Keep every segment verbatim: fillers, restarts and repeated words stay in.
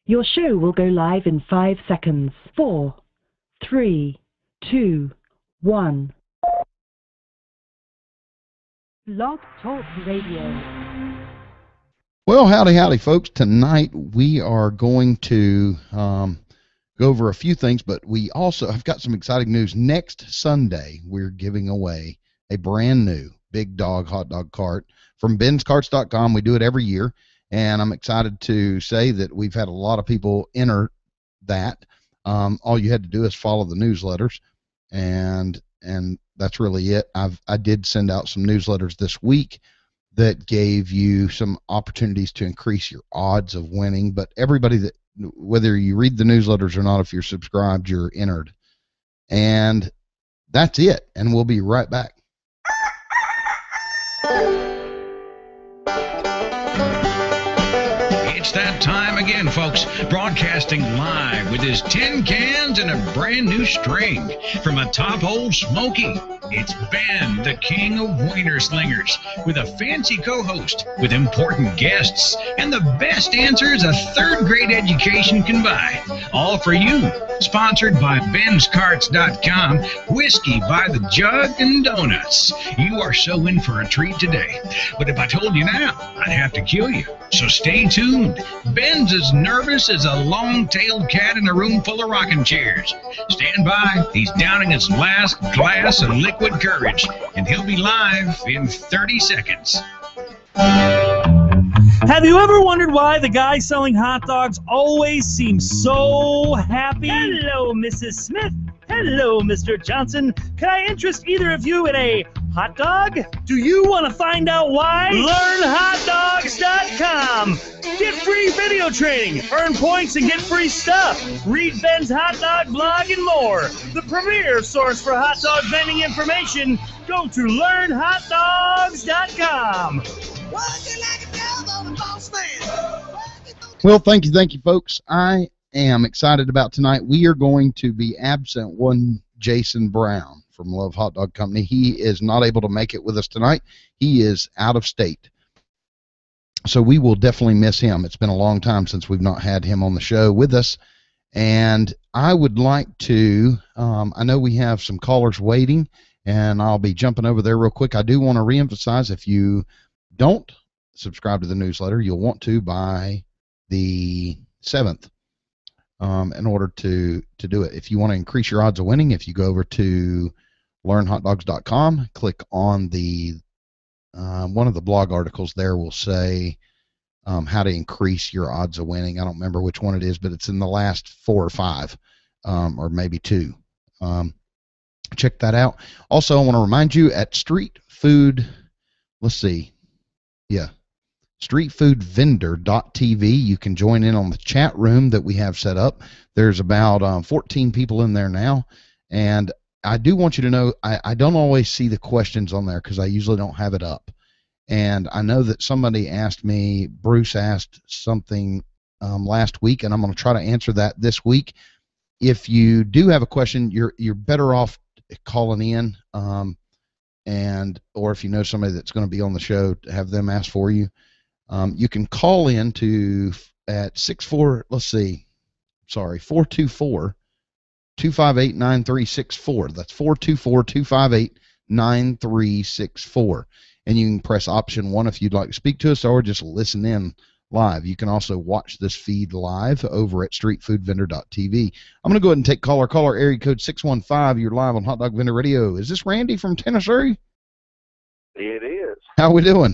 Your show will go live in five seconds. Four, three, two, one. Blog Talk Radio. Well, howdy, howdy, folks. Tonight we are going to um, go over a few things, but we also have got some exciting news. Next Sunday, we're giving away a brand new Big Dog Hot Dog Cart from Ben's Carts dot com. We do it every year, and I'm excited to say that we've had a lot of people enter that. Um, all you had to do is follow the newsletters, and and that's really it. I've I did send out some newsletters this week that gave you some opportunities to increase your odds of winning. But everybody that, whether you read the newsletters or not, if you're subscribed, you're entered. And that's it. And we'll be right back. It's that time again, folks. Broadcasting live with his tin cans and a brand new string from atop Old Smoky. It's Ben, the king of Wiener Slingers, with a fancy co-host, with important guests, and the best answers a third-grade education can buy. All for you. Sponsored by Ben's Carts dot com, whiskey by the jug and donuts. You are so in for a treat today. But if I told you now, I'd have to kill you. So stay tuned. Ben's as nervous as a long-tailed cat in a room full of rocking chairs. Stand by. He's downing his last glass of liquid courage, and he'll be live in thirty seconds. Have you ever wondered why the guy selling hot dogs always seems so happy? Hello, Missus Smith. Hello, Mister Johnson. Can I interest either of you in a hot dog? Do you want to find out why? Learn Hot Dogs dot com. Get free video training, earn points, and get free stuff. Read Ben's Hot Dog blog and more. The premier source for hot dog vending information. Go to Learn Hot Dogs dot com. Well, thank you, thank you, folks. I am excited about tonight. We are going to be absent one Jason Brown from Love Hot Dog Company. He is not able to make it with us tonight. He is out of state. So we will definitely miss him. It's been a long time since we've not had him on the show with us. And I would like to, um, I know we have some callers waiting, and I'll be jumping over there real quick. I do want to reemphasize, if you don't subscribe to the newsletter, you'll want to by the seventh um, in order to, to do it. If you want to increase your odds of winning, if you go over to Learn Hot Dogs dot com, click on the uh, one of the blog articles there will say um, how to increase your odds of winning. I don't remember which one it is, but it's in the last four or five um, or maybe two. Um, check that out. Also, I want to remind you at Street Food, let's see, yeah, street food vendor dot t v. You can join in on the chat room that we have set up. There's about um, fourteen people in there now, and I do want you to know I, I don't always see the questions on there because I usually don't have it up. And I know that somebody asked me, Bruce asked something um, last week, and I'm going to try to answer that this week. If you do have a question, you're you're better off calling in, um, and or if you know somebody that's going to be on the show, have them ask for you. Um, you can call in to at six four. Let's see, sorry, four two four, two five eight, nine three six four. That's four two four, two five eight, nine three six four. And you can press option one if you'd like to speak to us, or just listen in live. You can also watch this feed live over at street food vendor dot t v. I'm going to go ahead and take caller. Caller area code six one five. You're live on Hot Dog Vendor Radio. Is this Randy from Tennessee? It is. How we doing?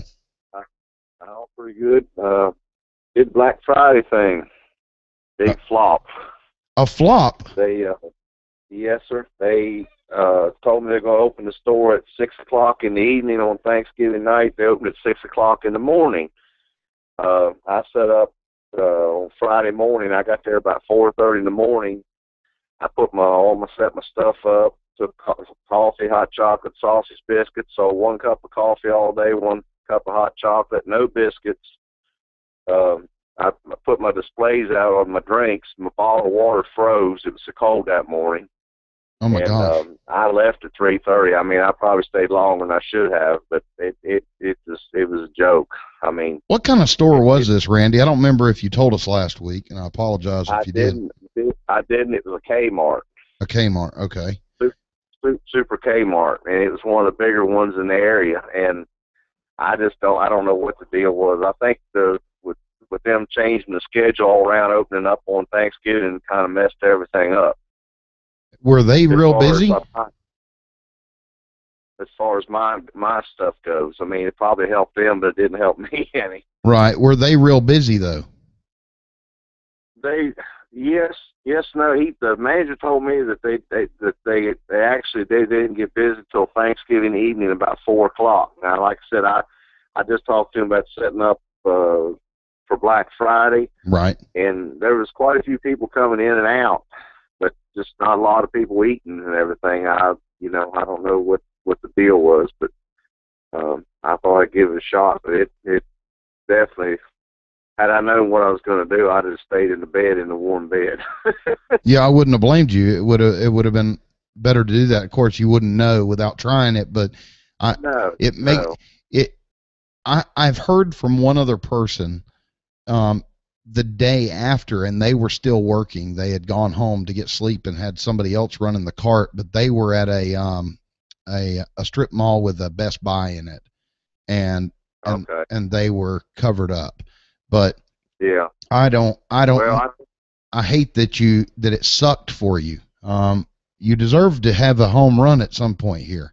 Oh, pretty good. Uh, did Black Friday thing. Big uh, flop. A flop? They, uh, yes, sir. They uh, told me they're going to open the store at six o'clock in the evening on Thanksgiving night. They opened at six o'clock in the morning. Uh, I set up uh, on Friday morning. I got there about four thirty in the morning. I put my all my set my stuff up. Took coffee, hot chocolate, sausage, biscuits. So one cup of coffee all day, one cup of hot chocolate, no biscuits. Um, I put my displays out on my drinks. My bottle of water froze. It was so cold that morning. Oh my and, gosh. Um, I left at three thirty. I mean, I probably stayed longer than I should have, but it it it just it was a joke. I mean, What kind of store was this, Randy? I don't remember if you told us last week, and I apologize if I you did. didn't. I didn't. It was a Kmart. A Kmart, okay. Super Kmart, and it was one of the bigger ones in the area. And I just don't. I don't know what the deal was. I think the with with them changing the schedule all around, opening up on Thanksgiving, kind of messed everything up. Were they As real far as busy? my- As far as my my stuff goes, I mean, it probably helped them, but it didn't help me any. Right. Were they real busy though? They yes yes no. He the manager told me that they they that they they actually they didn't get busy till Thanksgiving evening about four o'clock. Now, like I said, I I just talked to him about setting up uh, for Black Friday. Right. And there was quite a few people coming in and out, but just not a lot of people eating and everything. I you know I don't know what what the deal was, but um, I thought I'd give it a shot. But it it definitely. Had I known what I was going to do, I'd have stayed in the bed in the warm bed. Yeah, I wouldn't have blamed you. It would have it would have been better to do that. Of course, you wouldn't know without trying it, but I no, it make no. it. I I've heard from one other person, um, the day after, and they were still working. They had gone home to get sleep and had somebody else running the cart, but they were at a um a a strip mall with a Best Buy in it, and and, Okay. and they were covered up. But Yeah. I don't, I don't, Well, I, I hate that you, that it sucked for you. Um, you deserve to have a home run at some point here.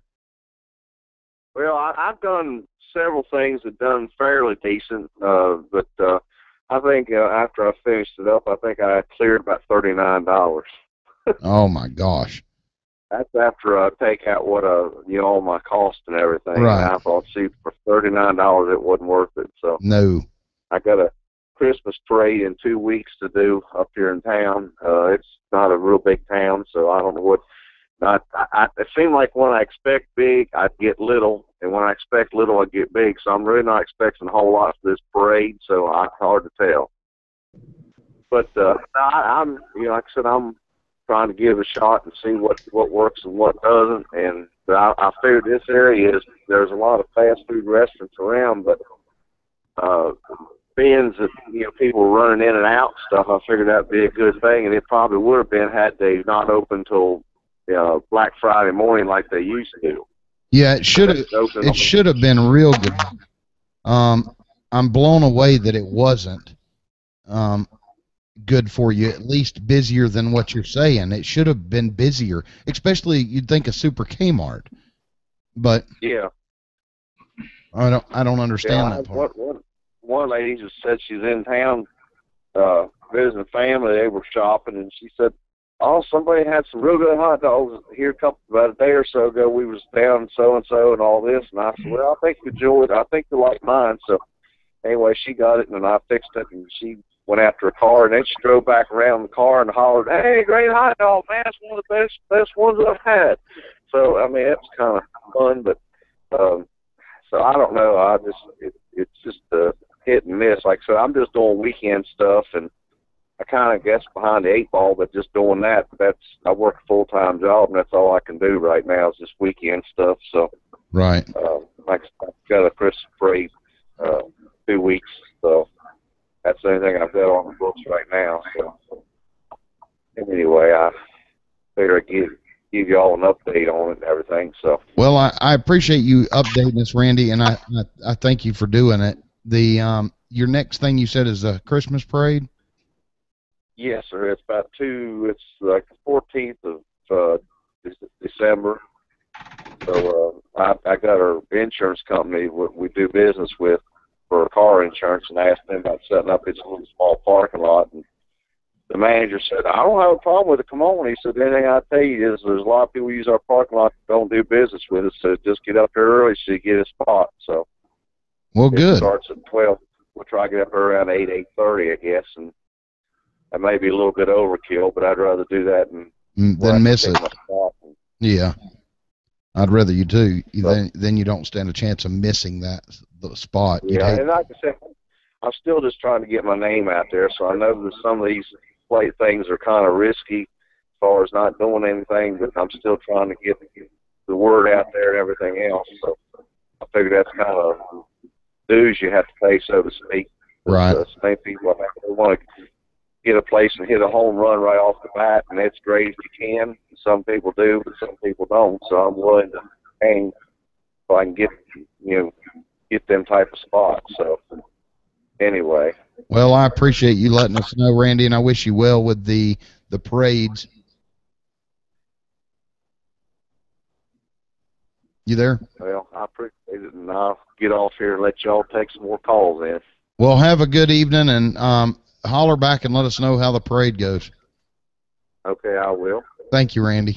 well, I, I've done several things that done fairly decent, uh, but uh, I think uh, after I finished it up, I think I cleared about thirty-nine dollars. Oh my gosh. That's after I take out what uh you know all my costs and everything. Right. And I thought, see, for thirty-nine dollars, it wasn't worth it. So No. I got a Christmas parade in two weeks to do up here in town. Uh, it's not a real big town, so I don't know what. I, I, it seemed like when I expect big, I get little, and when I expect little, I get big. So I'm really not expecting a whole lot for this parade. So I, it's hard to tell. But uh, I, I'm, you know, like I said, I'm trying to give it a shot and see what what works and what doesn't. And but I, I figured this area is there's a lot of fast food restaurants around, but uh, being that you know people were running in and out and stuff, I figured that'd be a good thing, and it probably would have been had they not opened till uh, Black Friday morning like they used to. Yeah, it should have, it should have been real good. Um, I'm blown away that it wasn't um, good for you, at least busier than what you're saying. It should have been busier, especially you'd think a Super Kmart. But Yeah. I don't, I don't understand Yeah, that part. One, one, one lady just said she's in town uh, visiting family. They were shopping, and she said, "Oh, somebody had some real good hot dogs here a couple about a day or so ago. We was down so and so and all this." And I said, "Well, I think you enjoyed it. I think you like mine." So anyway, she got it, and I fixed it, and she went after a car, and then she drove back around the car and hollered, "Hey, great hot dog, man! It's one of the best best ones I've had." So I mean, it was kind of fun, but um, so I don't know. I just it, it's just a hit and miss. Like I said, I'm just doing weekend stuff, and I kind of guess behind the eight ball, but just doing that. That's I work a full time job, and that's all I can do right now is just weekend stuff. So Right. uh, like I've got a Christmas parade uh, two weeks, so that's the only thing I've got on the books right now. So anyway, I figure I'd give give you all an update on it and everything. So Well, I, I appreciate you updating us, Randy, and I, I I thank you for doing it. The um your next thing you said is a Christmas parade. yes, sir. It's about two. It's like the fourteenth of uh, December. So uh, I, I got our insurance company what we do business with for car insurance, and I asked them about setting up its little small parking lot. And the manager said, "I don't have a problem with it. Come on." He said, "The only thing I tell you is there's a lot of people who use our parking lot that don't do business with us. So just get up here early so you get a spot." So Well, it good. starts at twelve. We'll try to get up there around eight, eight thirty, I guess, and that may be a little bit overkill, but I'd rather do that and Mm, well, I then can miss take it. my spot and- Yeah. I'd rather you do. You- So- Then then you don't stand a chance of missing that the spot. You'd Yeah, hate- and like I said, I'm still just trying to get my name out there. So I know that some of these plate things are kind of risky as far as not doing anything, but I'm still trying to get the word out there and everything else. So I figure that's kind of dues you have to pay, so to speak. Right. Uh, some people, I mean, they want to get a place and hit a home run right off the bat, and that's great if you can. Some people do, but some people don't. So I'm willing to hang if I can get, you know, get them type of spots. So anyway. Well, I appreciate you letting us know, Randy, and I wish you well with the the parades. You there? Well, I appreciate it, and I'll get off here and let y'all take some more calls in. Well, have a good evening, and um, holler back and let us know how the parade goes. Okay, I will. Thank you, Randy.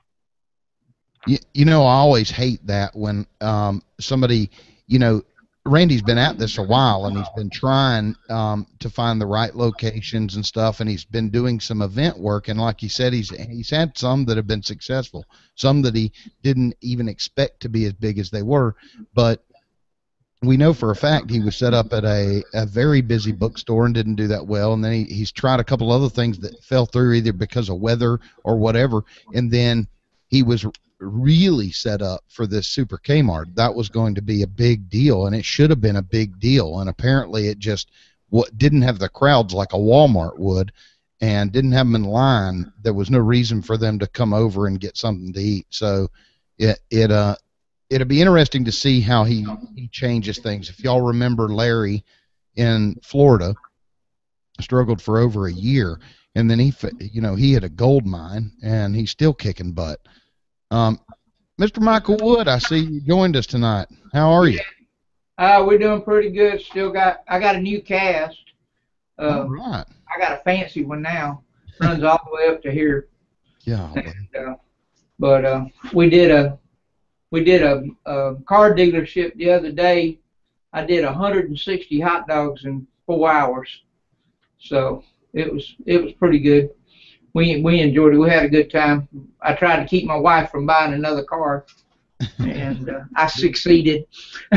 You, you know, I always hate that when um, somebody, you know, Randy's been at this a while, and he's been trying um, to find the right locations and stuff, and he's been doing some event work, and like he said, he's he's had some that have been successful, some that he didn't even expect to be as big as they were, but we know for a fact he was set up at a, a very busy bookstore and didn't do that well, and then he, he's tried a couple other things that fell through either because of weather or whatever, and then he was really set up for this Super Kmart. That was going to be a big deal, and it should have been a big deal, and apparently it just what didn't have the crowds like a Walmart would, and didn't have them in line. There was no reason for them to come over and get something to eat. So it it uh it'll be interesting to see how he he changes things. If y'all remember, Larry in Florida struggled for over a year, and then he you know he hit a gold mine, and he's still kicking butt. Um, Mister Michael Wood, I see you joined us tonight. How are you? Uh, we're doing pretty good. Still got, I got a new cast. Uh, All right. I got a fancy one now. Runs all the way up to here. Yeah. And, uh, but uh, we did a, we did a, a car dealership the other day. I did one hundred sixty hot dogs in four hours. So it was, it was pretty good. We we enjoyed it. We had a good time. I tried to keep my wife from buying another car, and uh, I succeeded.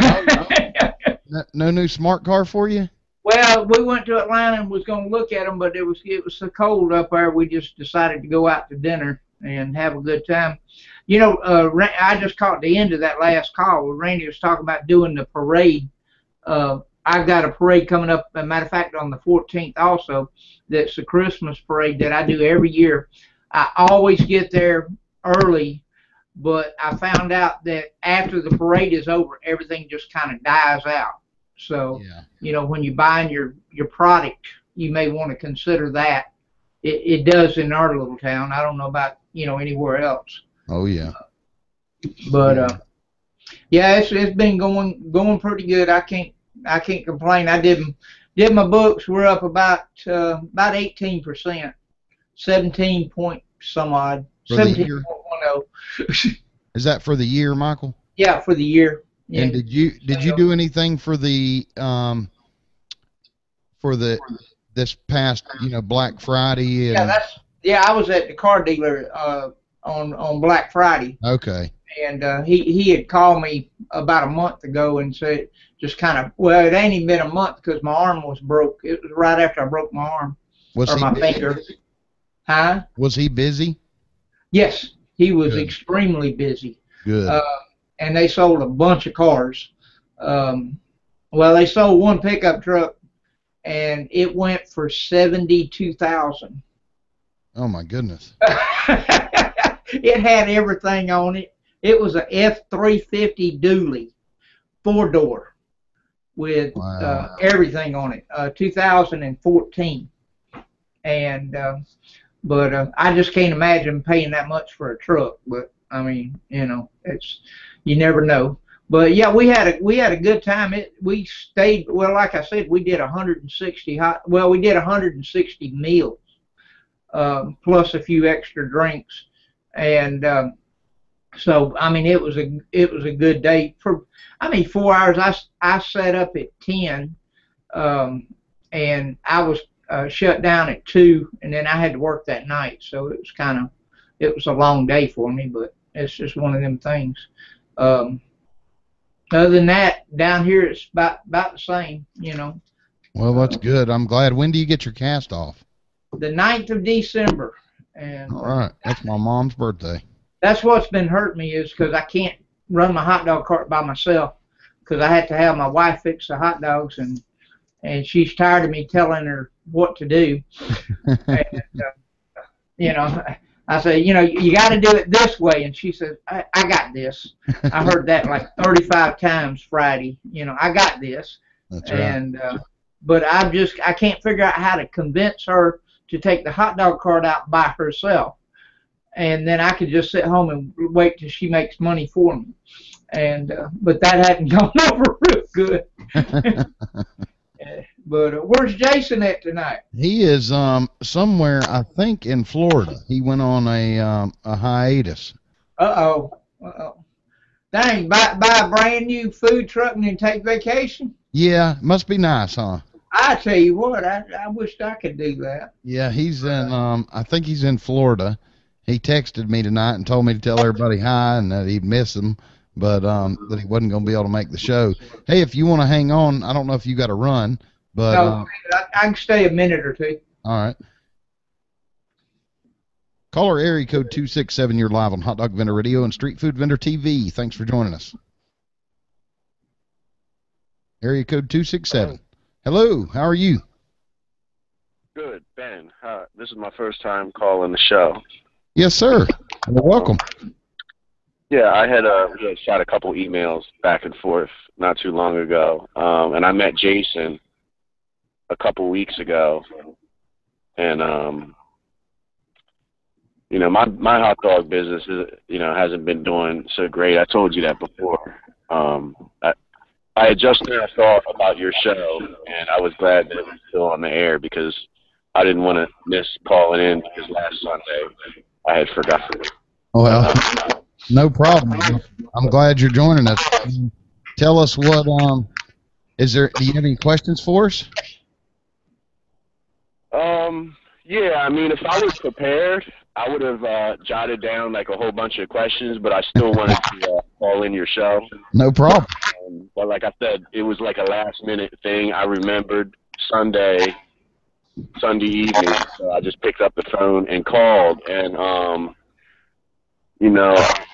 no, no new smart car for you? Well, we went to Atlanta and was going to look at them, but it was it was so cold up there. We just decided to go out to dinner and have a good time. You know, uh, I just caught the end of that last call where Randy was talking about doing the parade. Uh, I've got a parade coming up, as a matter of fact, on the fourteenth also. That's the Christmas parade that I do every year. I always get there early, but I found out that after the parade is over, everything just kind of dies out. So, yeah. you know, when you're buying your, your product, you may want to consider that. It, it does in our little town. I don't know about, you know, anywhere else. Oh, yeah. But, uh, yeah, it's, it's been going going pretty good. I can't I can't complain. I did did my books. We're up about uh, about eighteen percent, seventeen point some odd, seventeen point one oh. Is that for the year, Michael? Yeah, for the year. Yeah. And did you did you do anything for the um for the this past you know Black Friday? And... Yeah, that's yeah. I was at the car dealer uh, on on Black Friday. Okay. And uh, he he had called me about a month ago and said, just kind of, well, it ain't even been a month because my arm was broke. It was right after I broke my arm was or he my busy? finger. Huh? Was he busy? Yes, he was Good. extremely busy. Good. Uh, and they sold a bunch of cars. Um, well, they sold one pickup truck, and it went for seventy-two thousand. Oh my goodness. It had everything on it. It was a F three fifty dually, four door, with wow. uh, everything on it. Uh, two thousand fourteen, and uh, but uh, I just can't imagine paying that much for a truck. But I mean, you know, it's you never know. But yeah, we had a we had a good time. It we stayed well, like I said, we did one hundred sixty hot. Well, we did one hundred sixty meals, um, plus a few extra drinks, and. Um, So I mean, it was a it was a good day. For I mean, four hours. I, I sat up at ten, um, and I was uh, shut down at two, and then I had to work that night. So it was kind of it was a long day for me, but it's just one of them things. Um, other than that, down here it's about about the same, you know. Well, that's good. I'm glad. When do you get your cast off? The ninth of December, And All right. That's my mom's birthday. that's what's been hurting me is because I can't run my hot dog cart by myself because I had to have my wife fix the hot dogs, and and she's tired of me telling her what to do. and, uh, you know, I say, you know, you got to do it this way, and she says, I, I got this. I heard that like thirty-five times Friday. You know, I got this. That's right. And uh, but I just I can't figure out how to convince her to take the hot dog cart out by herself, and then I could just sit home and wait till she makes money for me. And uh, but that hadn't gone over real good. But uh, where's Jason at tonight? He is um somewhere, I think, in Florida. He went on a um a hiatus. Uh oh. Uh oh. Dang, buy buy a brand new food truck and then take vacation. Yeah, must be nice, huh? I tell you what, I I wished I could do that. Yeah, he's in um I think he's in Florida. He texted me tonight and told me to tell everybody hi and that he'd miss them, but um that he wasn't going to be able to make the show. Hey, if you want to hang on, I don't know if you got to run, but No, uh, I, I can stay a minute or two. all right. Caller area code two six seven, you're live on Hot Dog Vendor Radio and Street Food Vendor T V. Thanks for joining us. Area code two six seven. Hello, how are you? Good, Ben. Uh, this is my first time calling the show. Yes, sir. Well, welcome. Yeah, I had uh, we had shot a couple emails back and forth not too long ago, um, and I met Jason a couple weeks ago, and um, you know, my my hot dog business is, you know, hasn't been doing so great. I told you that before. Um, I, I had just now thought about your show, and I was glad that it was still on the air because I didn't want to miss calling in because last Sunday I had forgotten. Well, no problem. I'm glad you're joining us. Tell us what, um, is there, do you have any questions for us? Um, yeah, I mean, if I was prepared, I would have uh, jotted down like a whole bunch of questions, but I still wanted to uh, call in your show. No problem. Um, but like I said, it was like a last minute thing. I remembered Sunday, Sunday evening, so I just picked up the phone and called. And, um, you know,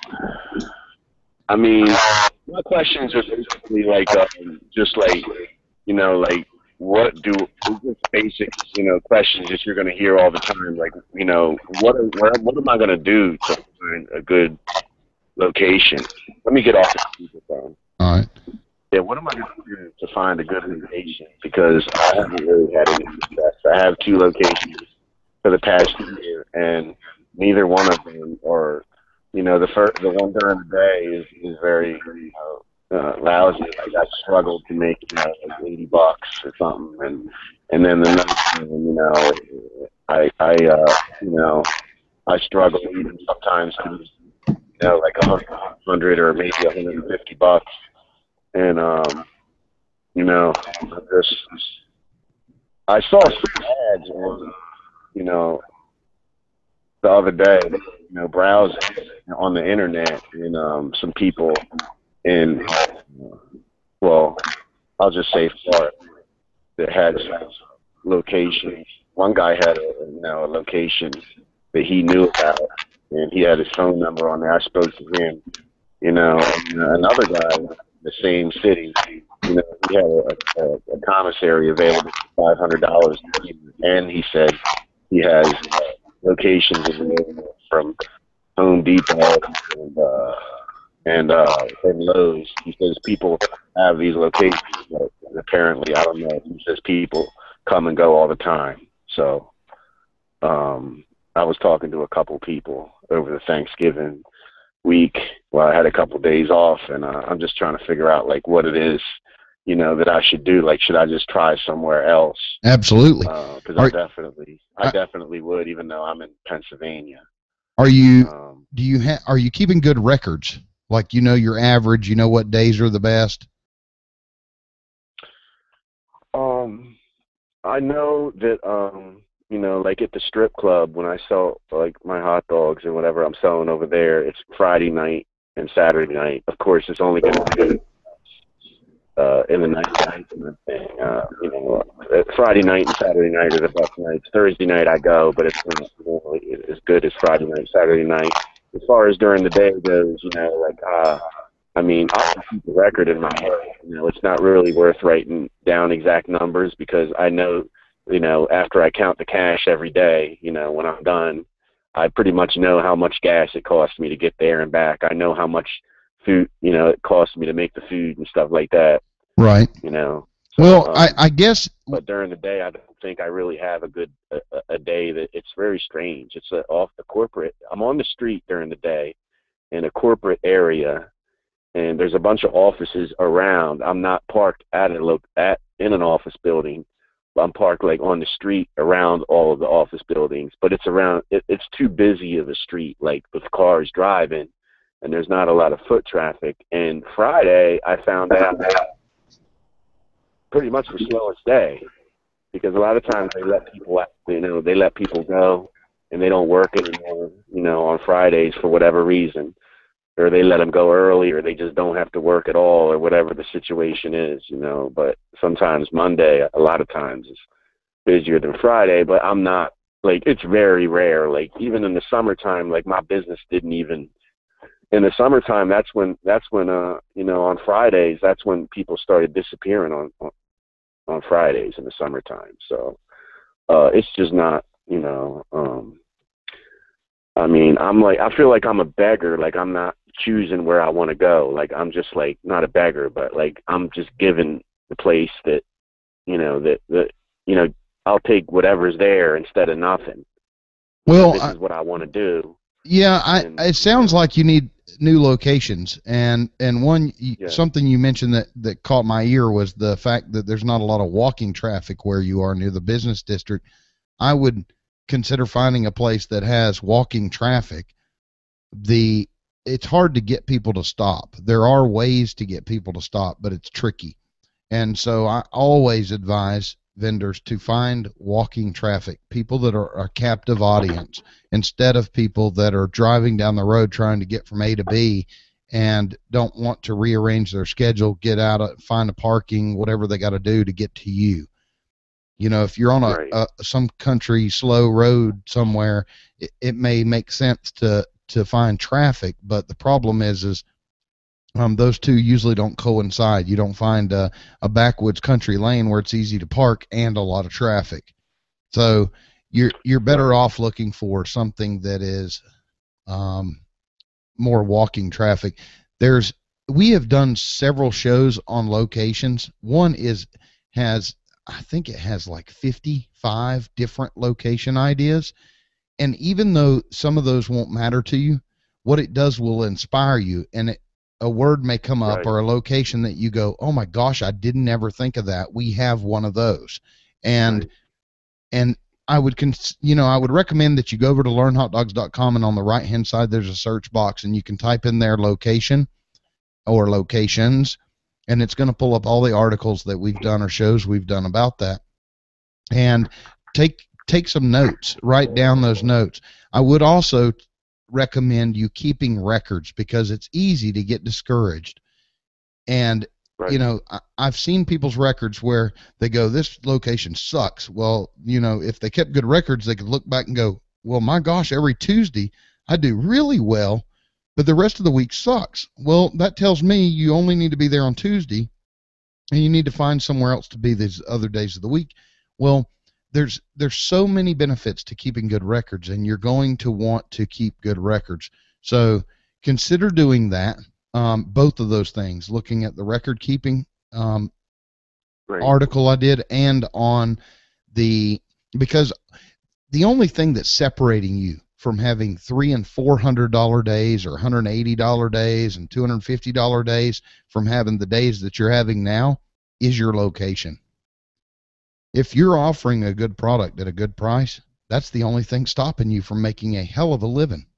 I mean, my questions are basically like um, just like, you know, like, what do just basic, you know, questions that you're going to hear all the time, like, you know, what where, what am I going to do to find a good location? Let me get off the speakerphone. All right. Yeah, what am I going to do to find a good location? Because I haven't really had any success. I have two locations for the past year, and neither one of them are, you know, the first, the one during the day is is very, you know, Uh, lousy. Like I struggled to make, you know, like eighty bucks or something, and and then the next time, you know, I I uh you know I struggle even sometimes to, you know, like a hundred or maybe a hundred and fifty bucks, and um you know I just I saw some ads on, you know, the other day, you know, browsing on the internet, and um some people. And, well, I'll just say Florida that had locations. One guy had a, you know, a location that he knew about, and he had his phone number on there. I spoke to him, you know, and another guy in the same city, you know, he had a, a, a commissary available for five hundred dollars, and he said he has uh, locations available from Home Depot and, uh, and uh and Lowe's. He says people have these locations, but apparently, I don't know, he says people come and go all the time. So um I was talking to a couple people over the Thanksgiving week while I had a couple days off, and uh, I'm just trying to figure out like what it is, you know, that I should do. Like, should I just try somewhere else? Absolutely. Because Are- I definitely I, I- definitely would, even though I'm in Pennsylvania. Are you, Um, do you ha- are you keeping good records? Like, you know, your average, you know what days are the best? Um, I know that, um, you know, like at the strip club, when I sell like my hot dogs or whatever I'm selling over there, it's Friday night and Saturday night. Of course, it's only going to be uh, in the night nights and everything. Uh, you know, uh, Friday night and Saturday night are the best nights. Thursday night I go, but it's not really as good as Friday night, Saturday night. As far as during the day goes, you know, like, uh, I mean, I'll keep the record in my head. You know, it's not really worth writing down exact numbers because I know, you know, after I count the cash every day, you know, when I'm done, I pretty much know how much gas it costs me to get there and back. I know how much food, you know, it costs me to make the food and stuff like that. Right. You know. So, well, um, I, I guess. But during the day, I don't think I really have a good a, a day that it's very strange. It's a, off the corporate. I'm on the street during the day in a corporate area, and there's a bunch of offices around. I'm not parked at a lo- at in an office building. I'm parked like on the street around all of the office buildings, but it's around. It, it's too busy of a street, like with cars driving, and there's not a lot of foot traffic. And Friday, I found out that pretty much the slowest day, because a lot of times they let people, you know, they let people go, and they don't work anymore, you know, on Fridays for whatever reason, or they let them go early, or they just don't have to work at all, or whatever the situation is, you know. But sometimes Monday, a lot of times, is busier than Friday. But I'm not, like, it's very rare. Like, even in the summertime, like, my business didn't even, in the summertime, that's when, that's when, uh, you know, on Fridays, that's when people started disappearing on, on, on Fridays in the summertime. So, uh, it's just not, you know, um, I mean, I'm like, I feel like I'm a beggar. Like, I'm not choosing where I want to go. Like, I'm just like, not a beggar, but like, I'm just given the place that, you know, that, that, you know, I'll take whatever's there instead of nothing. Well, this I, is what I want to do. Yeah, I, and, it sounds like you need new locations, and and one yeah. something you mentioned that that caught my ear was the fact that there's not a lot of walking traffic where you are near the business district. I would consider finding a place that has walking traffic. The it's hard to get people to stop. There are ways to get people to stop, but it's tricky. And so I always advise vendors to find walking traffic, people that are a captive audience, instead of people that are driving down the road trying to get from A to B and don't want to rearrange their schedule, get out, of, find a parking, whatever they got to do to get to you. You know, if you're on a, right. a some country slow road somewhere, it, it may make sense to to find traffic, but the problem is is Um, those two usually don't coincide. You don't find a, a backwoods country lane where it's easy to park and a lot of traffic. So you're you're better off looking for something that is um, more walking traffic. There's we have done several shows on locations. One is has I think it has like fifty-five different location ideas, and even though some of those won't matter to you, what it does will inspire you, and it a word may come up right. or a location that you go, oh my gosh, I didn't ever think of that. We have one of those. And, right. and I would, cons- you know, I would recommend that you go over to learn hot dogs dot com, and on the right hand side, there's a search box, and you can type in their location or locations, and it's going to pull up all the articles that we've done or shows we've done about that. And take, take some notes, write down those notes. I would also recommend you keeping records, because it's easy to get discouraged. And right. you know, I, I've seen people's records where they go, this location sucks. Well, you know, if they kept good records, they could look back and go, well, my gosh, every Tuesday I do really well, but the rest of the week sucks. Well, that tells me you only need to be there on Tuesday, and you need to find somewhere else to be these other days of the week. Well, There's there's so many benefits to keeping good records, and you're going to want to keep good records. So consider doing that, um, both of those things, looking at the record keeping um, right. article I did, and on the, because the only thing that's separating you from having three and four hundred dollar days, or one hundred eighty dollar days, and two hundred fifty dollar days, from having the days that you're having now, is your location. If you're offering a good product at a good price, that's the only thing stopping you from making a hell of a living.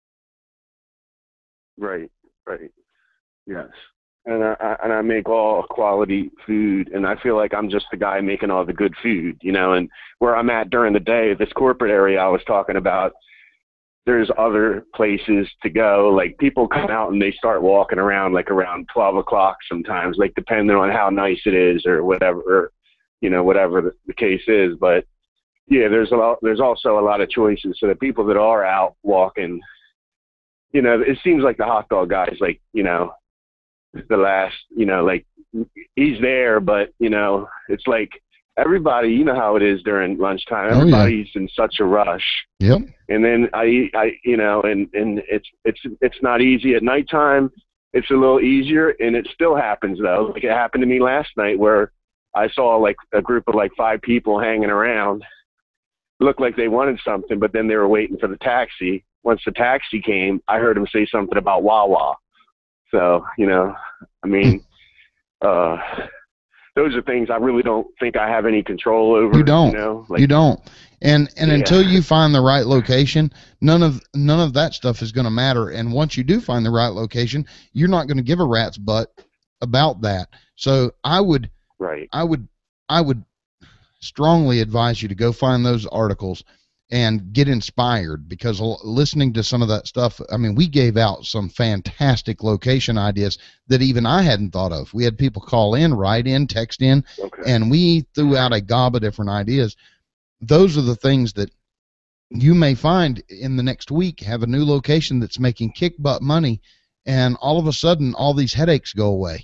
Right, right. Yes. And I, and I make all quality food, and I feel like I'm just the guy making all the good food, you know, and where I'm at during the day, this corporate area I was talking about, there's other places to go. Like people come out and they start walking around like around twelve o'clock sometimes, like depending on how nice it is or whatever, or, you know, whatever the, the case is. But yeah, there's a lot, there's also a lot of choices. So the people that are out walking, you know, it seems like the hot dog guy's like, you know, the last, you know, like he's there, but you know, it's like everybody, you know how it is during lunchtime. Everybody's oh, yeah. in such a rush. Yep. And then I, I, you know, and, and it's, it's, it's not easy at nighttime. It's a little easier, and it still happens though. Like it happened to me last night where I saw like a group of like five people hanging around. Looked like they wanted something, but then they were waiting for the taxi. Once the taxi came, I heard him say something about Wawa. So, you know, I mean, uh, those are things I really don't think I have any control over. You don't. You know? Like, you don't. And and yeah. until you find the right location, none of none of that stuff is going to matter. And once you do find the right location, you're not going to give a rat's butt about that. So I would, right. I would, I would. strongly advise you to go find those articles and get inspired, because listening to some of that stuff, I mean, we gave out some fantastic location ideas that even I hadn't thought of. We had people call in, write in, text in, okay. and we threw out a gob of different ideas. Those are the things that you may find in the next week, have a new location that's making kick butt money, and all of a sudden all these headaches go away.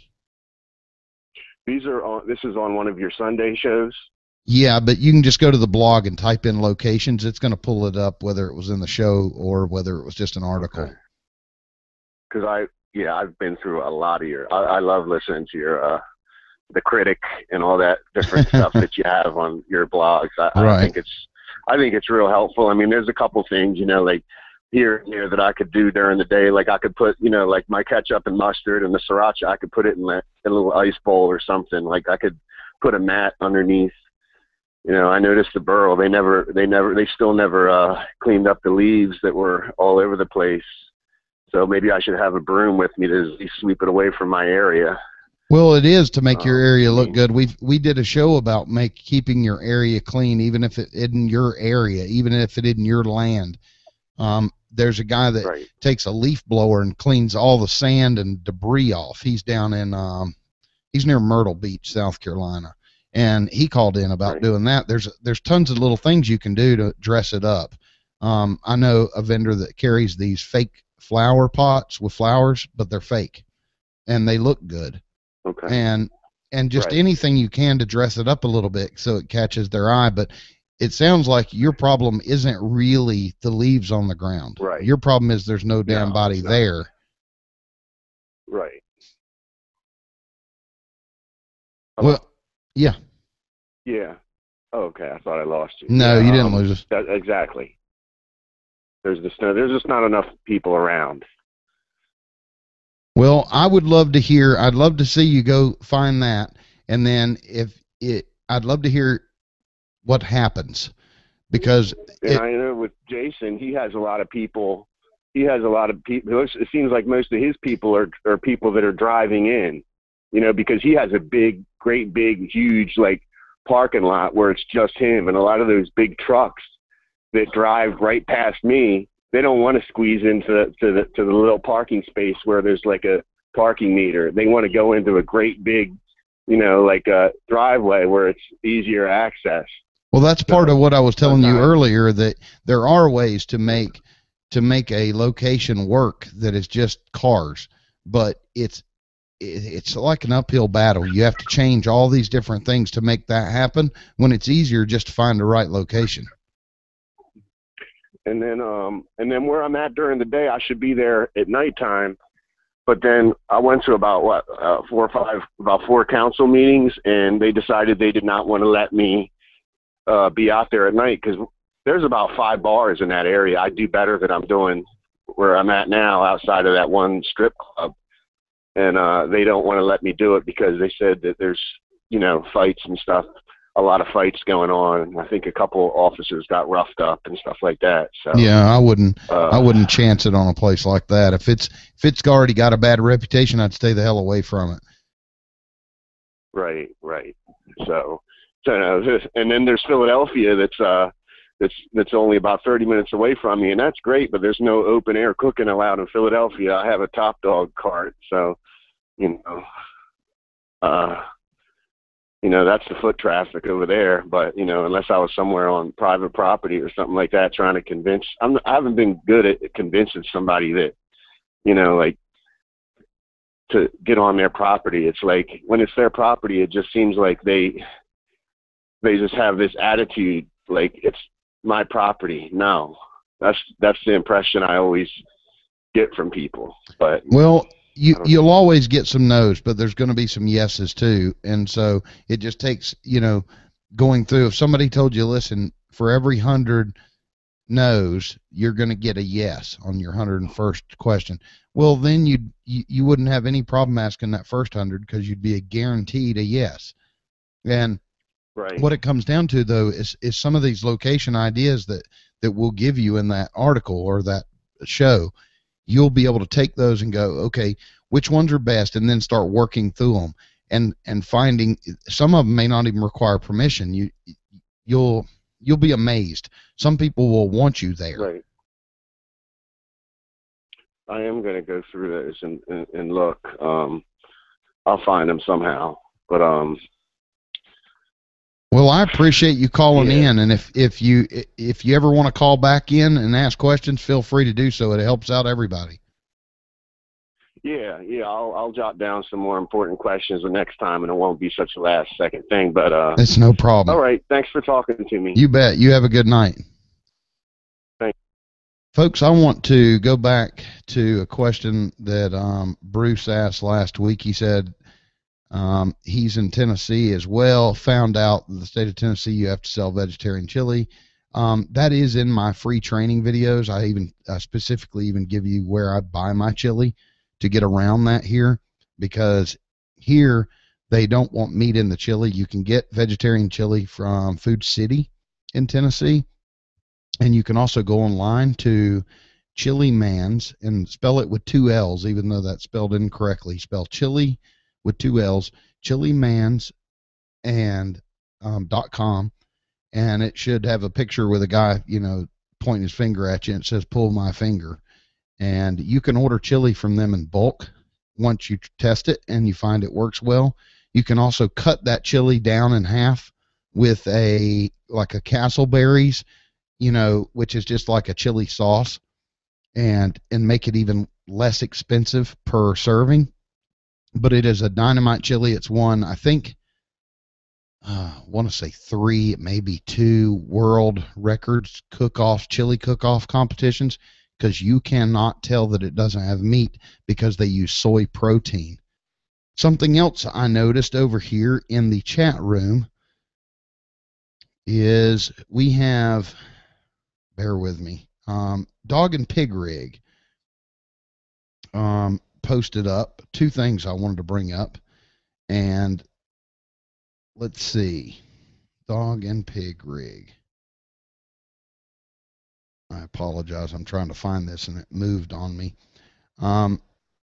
These are on, this is on one of your Sunday shows? Yeah, but you can just go to the blog and type in locations. It's going to pull it up, whether it was in the show or whether it was just an article. Because I, yeah, I've been through a lot of your, I, I love listening to your, uh, the critic and all that different stuff that you have on your blogs. I, right. I think it's, I think it's real helpful. I mean, there's a couple things, you know, like here and here that I could do during the day. Like I could put, you know, like my ketchup and mustard and the sriracha, I could put it in, the, in a little ice bowl or something. Like I could put a mat underneath. You know, I noticed the burl. They never, they never, they still never uh, cleaned up the leaves that were all over the place. So maybe I should have a broom with me to at least sweep it away from my area. Well, it is to make your um, area look good. We we did a show about make keeping your area clean, even if it isn't your area, even if it isn't your land. Um, there's a guy that right. takes a leaf blower and cleans all the sand and debris off. He's down in, um, he's near Myrtle Beach, South Carolina. And he called in about right. doing that. There's there's tons of little things you can do to dress it up. Um, I know a vendor that carries these fake flower pots with flowers, but they're fake, and they look good. Okay. And and just right. anything you can to dress it up a little bit so it catches their eye. But it sounds like your problem isn't really the leaves on the ground. Right. Your problem is there's no damn no, body there. Right. Well. Yeah. Yeah. Oh, okay. I thought I lost you. No, yeah, you didn't um, lose us. That, exactly. There's just no, there's just not enough people around. Well, I would love to hear. I'd love to see you go find that, and then if it, I'd love to hear what happens, because and it, I know with Jason, he has a lot of people. He has a lot of people. It seems like most of his people are are people that are driving in. You know, because he has a big, great, big, huge, like, parking lot where it's just him. And a lot of those big trucks that drive right past me, they don't want to squeeze into to the to the little parking space where there's like a parking meter. They want to go into a great big, you know, like a driveway where it's easier access. Well, that's part so, of what I was telling you not, earlier, that there are ways to make to make a location work that is just cars, but it's it's like an uphill battle. You have to change all these different things to make that happen, when it's easier just to find the right location. And then, um, and then where I'm at during the day, I should be there at nighttime. But then I went to about what uh, four or five, about four council meetings, and they decided they did not want to let me uh, be out there at night, because there's about five bars in that area. I do better than I'm doing where I'm at now, outside of that one strip club. And uh, they don't want to let me do it because they said that there's, you know, fights and stuff, a lot of fights going on. I think a couple officers got roughed up and stuff like that. So yeah, I wouldn't, uh, I wouldn't chance it on a place like that. If it's if it's already got a bad reputation, I'd stay the hell away from it. Right, right. So, so no, and then there's Philadelphia. That's uh, that's that's only about thirty minutes away from me, and that's great. But there's no open air cooking allowed in Philadelphia. I have a Top Dog cart, so you know, uh, you know that's the foot traffic over there. But you know, unless I was somewhere on private property or something like that, trying to convince, I'm I haven't been good at convincing somebody that, you know, like to get on their property. It's like when it's their property, it just seems like they they just have this attitude like it's my property. No, that's that's the impression I always get from people. But well, you you'll always get some no's, but there's going to be some yeses too. And so it just takes, you know, going through. If somebody told you, listen, for every hundred no's, you're going to get a yes on your hundred and first question. Well, then you'd, you you wouldn't have any problem asking that first hundred because you'd be a guaranteed a yes. And right. What it comes down to, though, is is some of these location ideas that that we'll give you in that article or that show. You'll be able to take those and go, okay, which ones are best, and then start working through them and and finding some of them may not even require permission. You you'll you'll be amazed. Some people will want you there. Right. I am going to go through those and, and, and look. Um, I'll find them somehow. But um. Well, I appreciate you calling yeah. in, and if if you if you ever want to call back in and ask questions, feel free to do so. It helps out everybody. Yeah, yeah. I'll I'll jot down some more important questions the next time, and it won't be such a last second thing. But uh, it's no problem. All right. Thanks for talking to me. You bet. You have a good night. Thanks. Folks, I want to go back to a question that um, Bruce asked last week. He said um, he's in Tennessee as well, found out in the state of Tennessee you have to sell vegetarian chili. Um, that is in my free training videos. I even I specifically even give you where I buy my chili to get around that here, because here they don't want meat in the chili. You can get vegetarian chili from Food City in Tennessee. And you can also go online to Chili Man's and spell it with two L's, even though that's spelled incorrectly. Spell chili with two L's, Chili Man's and um, dot com, and it should have a picture with a guy, you know, pointing his finger at you, and it says "pull my finger." And you can order chili from them in bulk once you test it and you find it works well. You can also cut that chili down in half with a like a Castleberries, you know, which is just like a chili sauce, and and make it even less expensive per serving. But it is a dynamite chili. It's won, I think, uh, I want to say three, maybe two world records cook-off, chili cook-off competitions, because you cannot tell that it doesn't have meat because they use soy protein. Something else I noticed over here in the chat room is we have, bear with me, um, Dog and Pig Rig um, posted up two things I wanted to bring up. And let's see, Dog and Pig Rig. I apologize. I'm trying to find this and it moved on me. Um,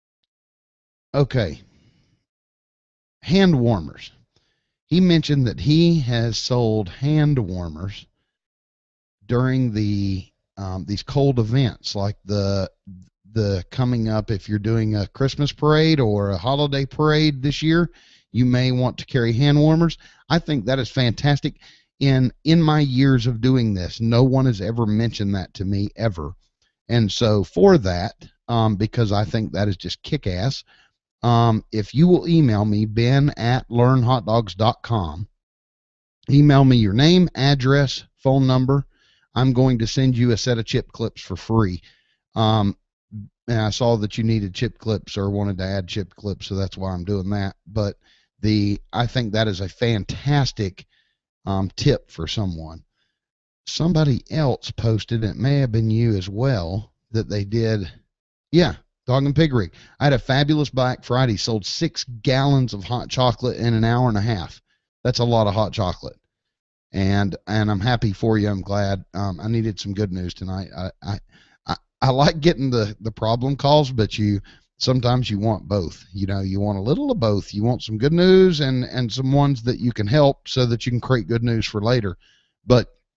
okay. Hand warmers. He mentioned that he has sold hand warmers during the um, these cold events, like the the coming up, if you're doing a Christmas parade or a holiday parade this year, you may want to carry hand warmers. I think that is fantastic. In in my years of doing this, no one has ever mentioned that to me ever. And so for that, um, because I think that is just kick-ass, um, if you will email me, ben at learn hot dogs dot com, email me your name, address, phone number, I'm going to send you a set of chip clips for free. Um, and I saw that you needed chip clips or wanted to add chip clips, so that's why I'm doing that. But the I think that is a fantastic um, tip for someone. Somebody else posted, it may have been you as well, that they did, yeah, Dog and Pig Rig. I had a fabulous Black Friday, sold six gallons of hot chocolate in an hour and a half. That's a lot of hot chocolate. And and I'm happy for you. I'm glad. Um, I needed some good news tonight. I I, I, I like getting the, the problem calls, but you sometimes you want both. You know, you want a little of both. You want some good news and, and some ones that you can help so that you can create good news for later. But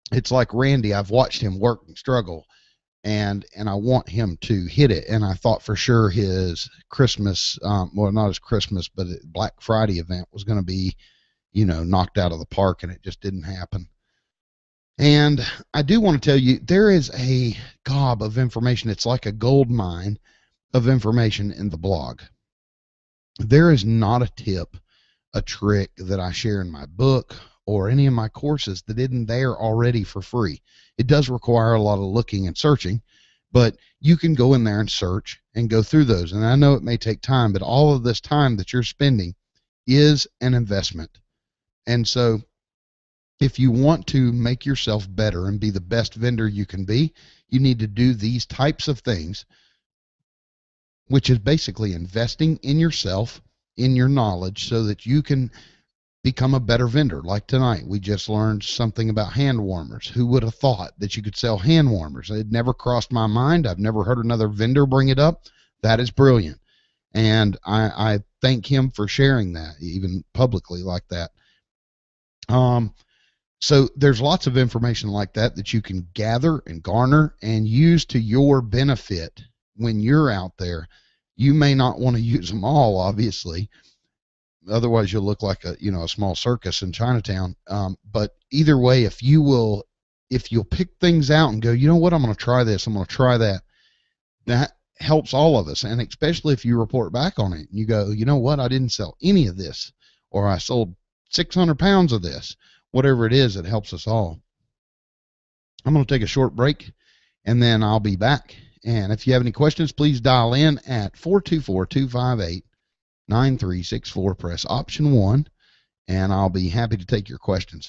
it's like Randy. I've watched him work and struggle, and and I want him to hit it. And I thought for sure his Christmas, um, well, not his Christmas, but Black Friday event was going to be, you know, knocked out of the park, and it just didn't happen. And I do want to tell you, there is a gob of information. It's like a gold mine of information in the blog. There is not a tip, a trick that I share in my book or any of my courses that isn't there already for free. It does require a lot of looking and searching, but you can go in there and search and go through those. And I know it may take time, but all of this time that you're spending is an investment. And so if you want to make yourself better and be the best vendor you can be, you need to do these types of things, which is basically investing in yourself, in your knowledge, so that you can become a better vendor. Like tonight, we just learned something about hand warmers. Who would have thought that you could sell hand warmers? It never crossed my mind. I've never heard another vendor bring it up. That is brilliant. And I, I thank him for sharing that, even publicly like that. Um, so there's lots of information like that that you can gather and garner and use to your benefit when you're out there. You may not want to use them all, obviously. Otherwise, you'll look like a, you know, a small circus in Chinatown. Um, but either way, if you will, if you'll pick things out and go, you know what, I'm going to try this, I'm going to try that, that helps all of us. And especially if you report back on it and you go, you know what, I didn't sell any of this, or I sold six hundred pounds of this, whatever it is, it helps us all. I'm going to take a short break, and then I'll be back. And if you have any questions, please dial in at four two four, two five eight, nine three six four. Press option one, and I'll be happy to take your questions.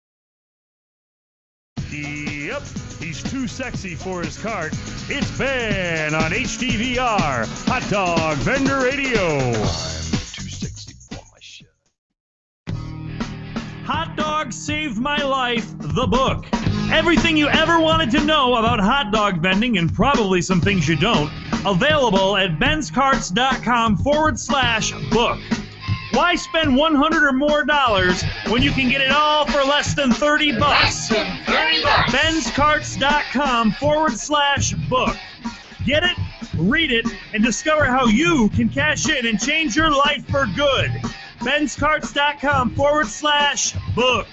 Yep, he's too sexy for his cart. It's Ben on H T V R, Hot Dog Vendor Radio. Hot Dog Saved My Life, the book. Everything you ever wanted to know about hot dog vending, and probably some things you don't, available at benscarts.com forward slash book. Why spend one hundred or more dollars when you can get it all for less than thirty bucks? benscarts.com forward slash book. Get it, read it, and discover how you can cash in and change your life for good. benscarts.com forward slash book.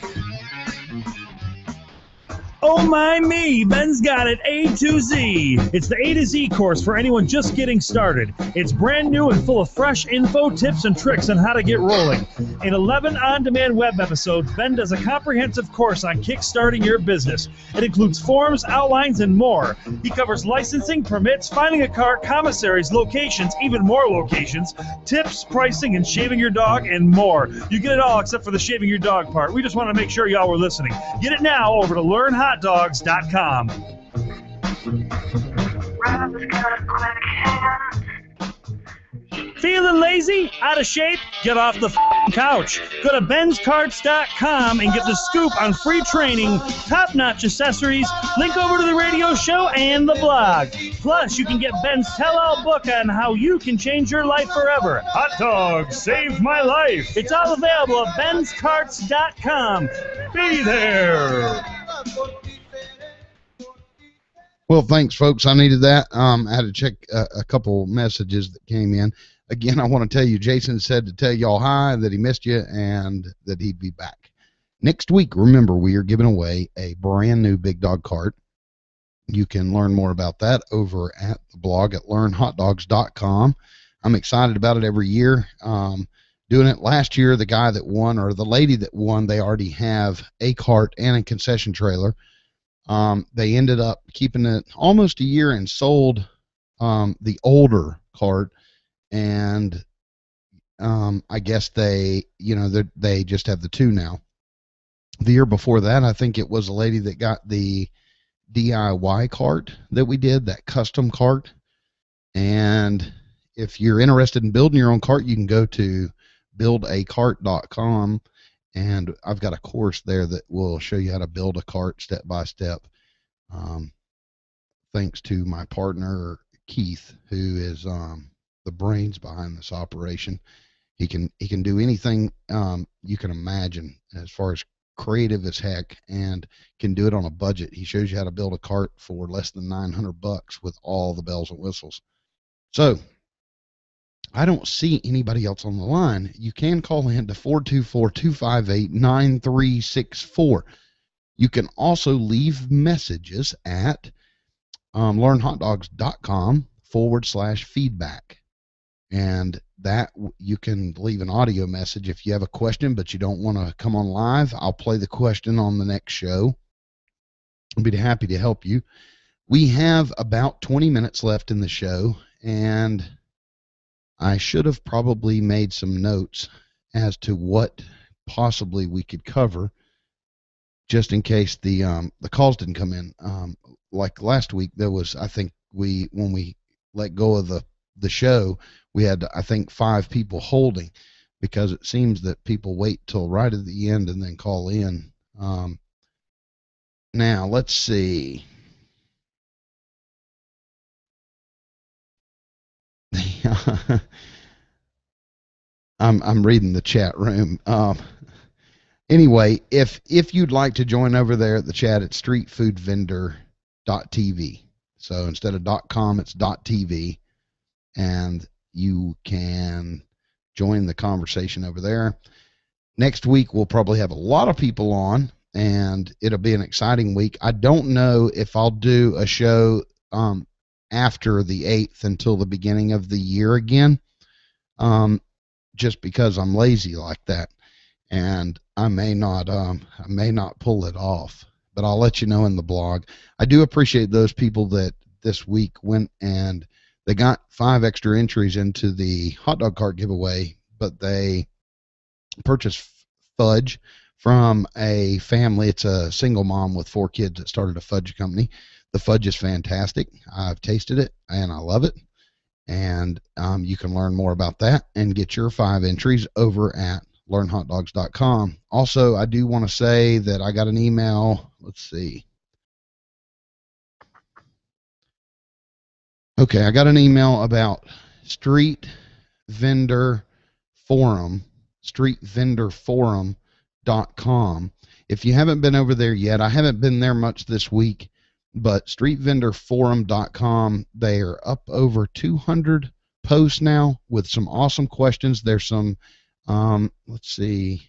Oh my me, Ben's got it A to Z. It's the A to Z course for anyone just getting started. It's brand new and full of fresh info, tips, and tricks on how to get rolling. In eleven on-demand web episodes, Ben does a comprehensive course on kickstarting your business. It includes forms, outlines, and more. He covers licensing, permits, finding a cart, commissaries, locations, even more locations, tips, pricing, and shaving your dog, and more. You get it all except for the shaving your dog part. We just want to make sure y'all were listening. Get it now over to learn hot dogs dot com. Feeling lazy? Out of shape? Get off the f***ing couch. Go to bens carts dot com and get the scoop on free training, top-notch accessories, link over to the radio show and the blog. Plus, you can get Ben's tell-all book on how you can change your life forever. Hot Dog Saved My Life. It's all available at bens carts dot com. Be there. Well, thanks, folks. I needed that. Um, I had to check a, a couple messages that came in. Again, I want to tell you, Jason said to tell y'all hi, that he missed you, and that he'd be back. Next week, remember, we are giving away a brand new Big Dog cart. You can learn more about that over at the blog at learn hot dogs dot com. I'm excited about it every year. Um, doing it last year, the guy that won, or the lady that won, they already have a cart and a concession trailer. Um, they ended up keeping it almost a year and sold um, the older cart, and um, I guess they, you know, they just have the two now. The year before that, I think it was a lady that got the D I Y cart that we did, that custom cart. And if you're interested in building your own cart, you can go to build a cart dot com. And I've got a course there that will show you how to build a cart step by step. Um, thanks to my partner, Keith, who is um, the brains behind this operation. He can he can do anything um, you can imagine as far as creative as heck and can do it on a budget. He shows you how to build a cart for less than nine hundred bucks with all the bells and whistles. So I don't see anybody else on the line. You can call in to four two four, two five eight, nine three six four. You can also leave messages at um, learnhotdogs.com forward slash feedback. And that you can leave an audio message if you have a question, but you don't want to come on live. I'll play the question on the next show. I'll be happy to help you. We have about twenty minutes left in the show, and I should have probably made some notes as to what possibly we could cover, just in case the um, the calls didn't come in. Um, like last week, there was, I think we when we let go of the the show, we had, I think, five people holding, because it seems that people wait till right at the end and then call in. Um, now, let's see. I'm I'm reading the chat room. Um, anyway, if if you'd like to join over there at the chat, it's street food vendor dot t v. So instead of .com, it's .tv. And you can join the conversation over there. Next week, we'll probably have a lot of people on, and it'll be an exciting week. I don't know if I'll do a show um, after the eighth until the beginning of the year again, um, just because I'm lazy like that, and I may not, um, I may not pull it off, but I'll let you know in the blog. I do appreciate those people that this week went and they got five extra entries into the hot dog cart giveaway, but they purchased fudge from a family. It's a single mom with four kids that started a fudge company. The fudge is fantastic. I've tasted it and I love it. And um, you can learn more about that and get your five entries over at learn hot dogs dot com. Also, I do want to say that I got an email. Let's see. Okay, I got an email about Street Vendor Forum, street vendor forum dot com. If you haven't been over there yet, I haven't been there much this week, but street vendor forum dot com, they are up over two hundred posts now with some awesome questions. There's some, um, let's see.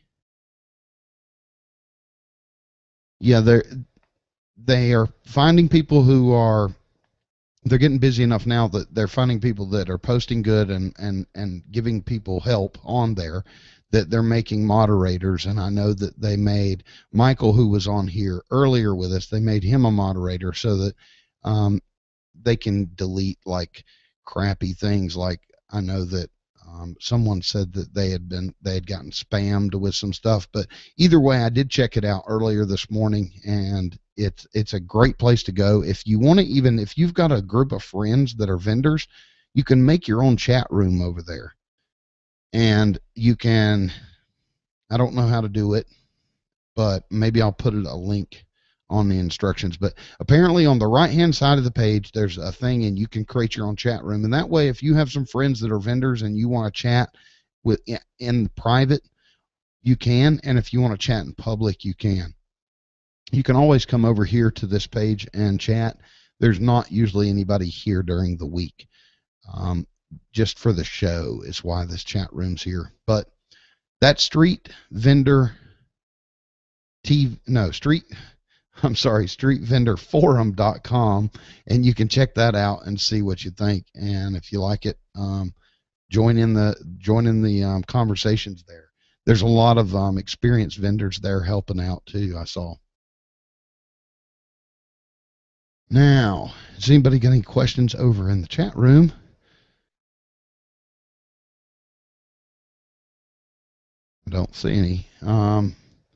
Yeah, they're, they are finding people who are, they're getting busy enough now that they're finding people that are posting good and, and, and giving people help on there, that they're making moderators. And I know that they made Michael, who was on here earlier with us, they made him a moderator so that um, they can delete like crappy things. Like I know that um, someone said that they had been, they had gotten spammed with some stuff, but either way, I did check it out earlier this morning, and it's, it's a great place to go. If you want to, even if you've got a group of friends that are vendors, you can make your own chat room over there. And you can, I don't know how to do it, but maybe I'll put it, a link on the instructions. But apparently on the right-hand side of the page, there's a thing, and you can create your own chat room. And that way, if you have some friends that are vendors and you want to chat with in private, you can. And if you want to chat in public, you can. You can always come over here to this page and chat. There's not usually anybody here during the week. Um, just for the show is why this chat room's here. But that street vendor T V, no, street, I'm sorry, street vendor forum dot com, and you can check that out and see what you think. And if you like it, um, join in the, join in the um, conversations there. There's a lot of um, experienced vendors there helping out too, I saw. Now, has anybody got any questions over in the chat room? I don't see any. Um,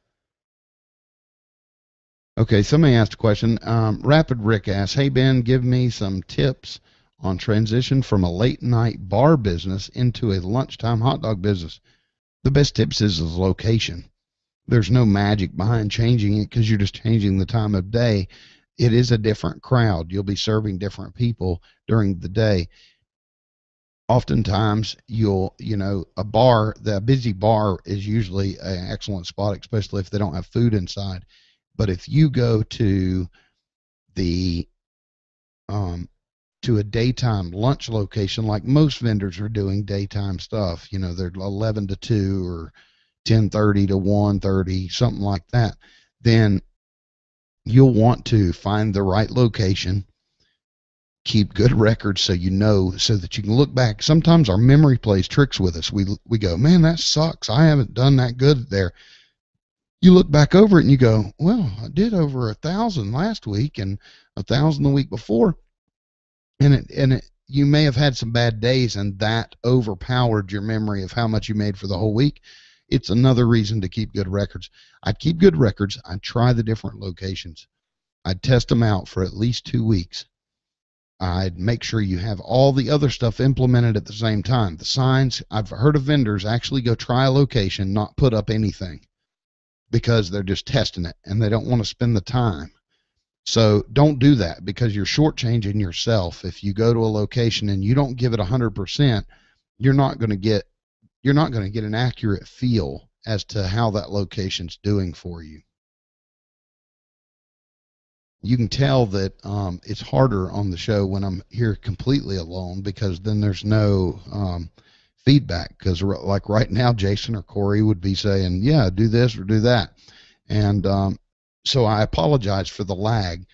okay, somebody asked a question. Um, Rapid Rick asked, hey, Ben, give me some tips on transition from a late night bar business into a lunchtime hot dog business. The best tips is the location. There's no magic behind changing it because you're just changing the time of day. It is a different crowd. You'll be serving different people during the day. oftentimes you'll, you know, a bar, the busy bar is usually an excellent spot, especially if they don't have food inside. But if you go to the, um, to a daytime lunch location, like most vendors are doing daytime stuff, you know, they're eleven to two or ten thirty to one thirty, something like that, then you'll want to find the right location, keep good records so you know, so that you can look back. Sometimes our memory plays tricks with us. We we go, man, that sucks. I haven't done that good there. You look back over it and you go, well, I did over a thousand last week and a thousand the week before. And it, and it, you may have had some bad days, and that overpowered your memory of how much you made for the whole week. It's another reason to keep good records. I'd keep good records. I'd try the different locations. I'd test them out for at least two weeks. I'd make sure you have all the other stuff implemented at the same time. The signs, I've heard of vendors actually go try a location, not put up anything, because they're just testing it and they don't want to spend the time. So don't do that, because you're shortchanging yourself. If you go to a location and you don't give it one hundred percent, you're not going to get you're not going to get an accurate feel as to how that location's doing for you. You can tell that um, it's harder on the show when I'm here completely alone, because then there's no um, feedback. Because like right now, Jason or Corey would be saying, yeah, do this or do that. And um, so I apologize for the lag.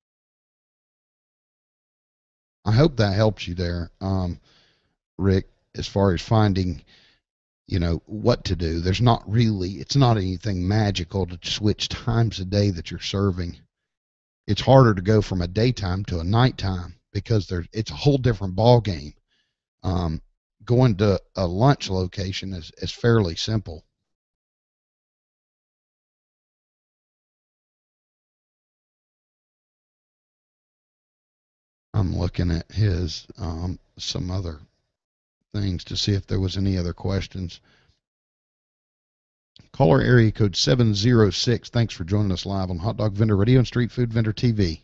I hope that helps you there, um, Rick, as far as finding, you know, what to do. There's not really, it's not anything magical to switch times a day that you're serving. It's harder to go from a daytime to a nighttime, because there's, it's a whole different ball game. Um, going to a lunch location is, is fairly simple. I'm looking at his, um, some other things to see if there was any other questions. Caller area code seven zero six. Thanks for joining us live on Hot Dog Vendor Radio and Street Food Vendor T V.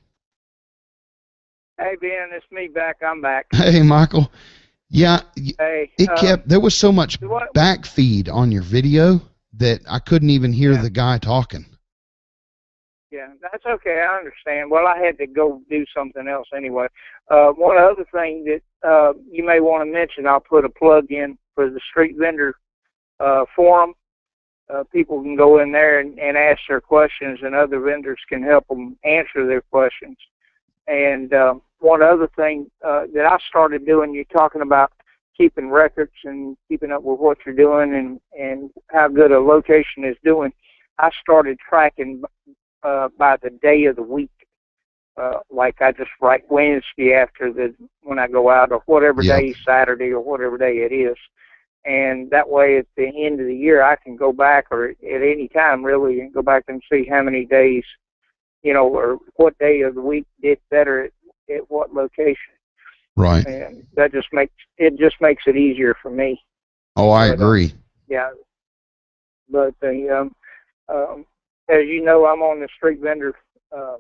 Hey, Ben, it's me back. I'm back. Hey, Michael. Yeah, hey, it uh, kept, there was so much what, back feed on your video that I couldn't even hear yeah. the guy talking. Yeah, that's okay. I understand. Well, I had to go do something else anyway. Uh, one other thing that uh, you may want to mention, I'll put a plug in for the Street Vendor uh, Forum. Uh, people can go in there and, and ask their questions, and other vendors can help them answer their questions. And uh, one other thing uh, that I started doing, you're talking about keeping records and keeping up with what you're doing and, and how good a location is doing. I started tracking uh, by the day of the week. Uh, like I just write Wednesday after the when I go out, or whatever Yep. day, Saturday, or whatever day it is. And that way at the end of the year I can go back, or at any time really, and go back and see how many days, you know, or what day of the week did better at, at what location. Right. And that just makes it just makes it easier for me. Oh, I But, uh, agree. Yeah. But the um, um, as you know, I'm on the Street Vendor uh,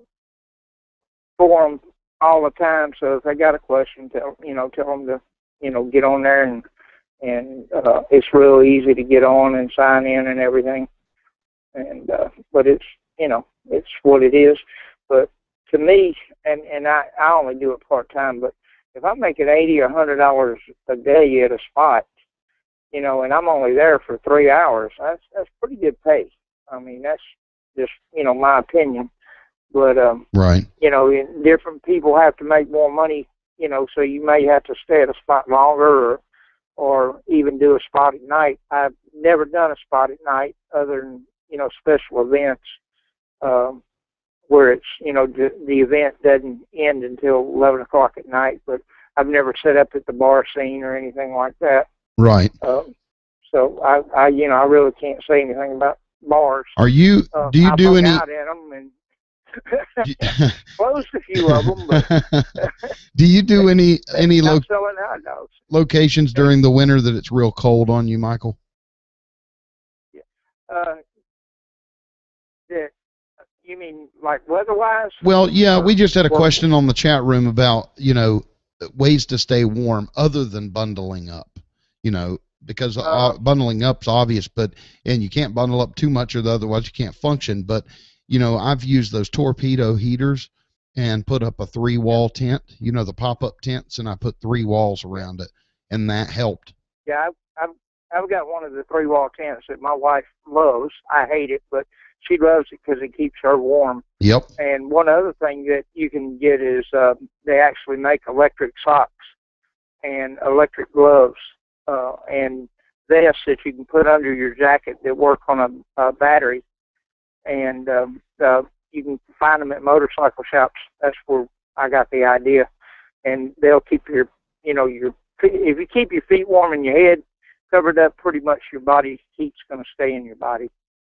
forum all the time. So if they got a question, tell you know, tell them to you know get on there, and and uh, it's real easy to get on and sign in and everything. And uh, but it's you know it's what it is. But to me, and and I I only do it part time, but if I'm making eighty or a hundred dollars a day at a spot, you know, and I'm only there for three hours, that's that's pretty good pay. I mean, that's just you know my opinion. But um, Right. you know, different people have to make more money. You know, so you may have to stay at a spot longer, or or even do a spot at night. I've never done a spot at night other than you know special events. Um, where it's, you know, the, the event doesn't end until eleven o'clock at night, but I've never set up at the bar scene or anything like that. Right. Um, so I, I, you know, I really can't say anything about bars. Are you, Uh, do you I've do hung any, out in them and closed a few of them, but do you do any, any I'm lo- selling hot dogs. locations during the winter that it's real cold on you, Michael? Uh, that, you mean like weather-wise? Well, yeah, Or- we just had a or- question on the chat room about, you know, ways to stay warm other than bundling up, you know, because uh, Uh, bundling up's obvious, but, and you can't bundle up too much or otherwise you can't function. But, you know, I've used those torpedo heaters and put up a three wall tent, you know, the pop up tents, and I put three walls around it, and that helped. Yeah, I've, I've I've got one of the three wall tents that my wife loves. I hate it, but she loves it because it keeps her warm. Yep. And one other thing that you can get is uh, they actually make electric socks and electric gloves uh, and vests that you can put under your jacket that work on a, a battery. And um, uh, you can find them at motorcycle shops. That's where I got the idea. And they'll keep your, you know, your if you keep your feet warm and your head covered up, pretty much your body heat's going to stay in your body.